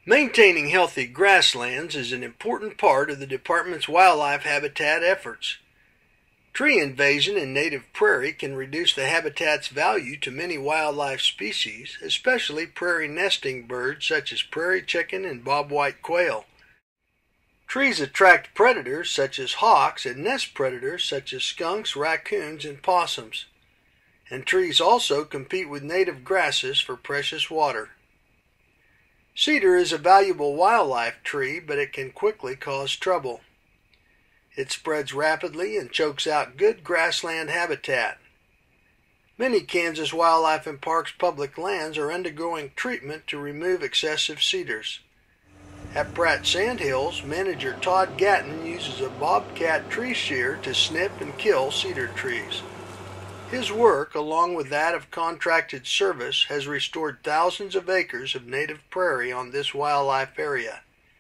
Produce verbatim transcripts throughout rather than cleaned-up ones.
Maintaining healthy grasslands is an important part of the Department's wildlife habitat efforts. Tree invasion in native prairie can reduce the habitat's value to many wildlife species, especially prairie nesting birds such as prairie chicken and bobwhite quail. Trees attract predators such as hawks and nest predators such as skunks, raccoons, and possums. And trees also compete with native grasses for precious water. Cedar is a valuable wildlife tree, but it can quickly cause trouble. It spreads rapidly and chokes out good grassland habitat. Many Kansas Wildlife and Parks public lands are undergoing treatment to remove excessive cedars. At Pratt Sandhills, manager Todd Gatton uses a bobcat tree shear to snip and kill cedar trees. His work, along with that of contracted service, has restored thousands of acres of native prairie on this wildlife area.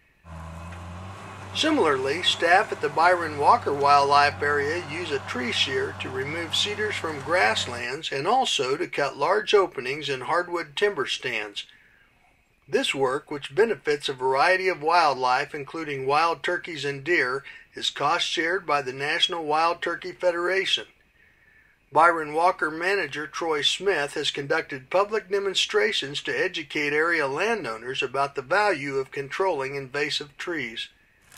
Similarly, staff at the Byron Walker Wildlife Area use a tree shear to remove cedars from grasslands and also to cut large openings in hardwood timber stands. This work, which benefits a variety of wildlife, including wild turkeys and deer, is cost-shared by the National Wild Turkey Federation. Byron Walker manager Troy Smith has conducted public demonstrations to educate area landowners about the value of controlling invasive trees.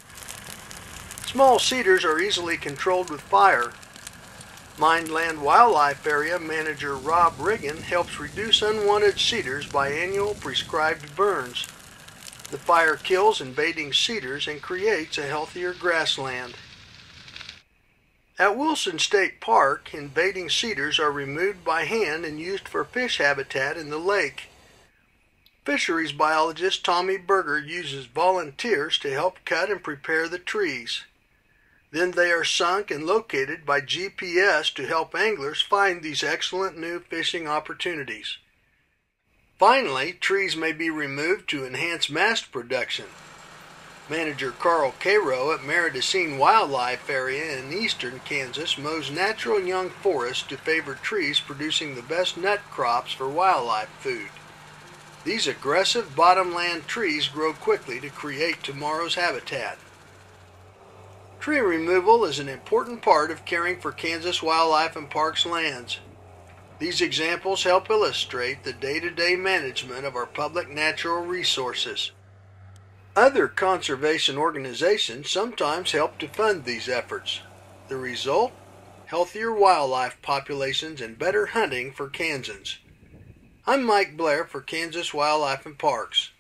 Small cedars are easily controlled with fire. Mindland Wildlife Area manager Rob Riggin helps reduce unwanted cedars by annual prescribed burns. The fire kills invading cedars and creates a healthier grassland. At Wilson State Park, invading cedars are removed by hand and used for fish habitat in the lake. Fisheries biologist Tommy Berger uses volunteers to help cut and prepare the trees. Then they are sunk and located by G P S to help anglers find these excellent new fishing opportunities. Finally, trees may be removed to enhance mast production. Manager Carl Cairo at Meridicine Wildlife Area in eastern Kansas mows natural young forests to favor trees producing the best nut crops for wildlife food. These aggressive bottomland trees grow quickly to create tomorrow's habitat. Tree removal is an important part of caring for Kansas Wildlife and Parks lands. These examples help illustrate the day-to-day management of our public natural resources. Other conservation organizations sometimes help to fund these efforts. The result? Healthier wildlife populations and better hunting for Kansans. I'm Mike Blair for Kansas Wildlife and Parks.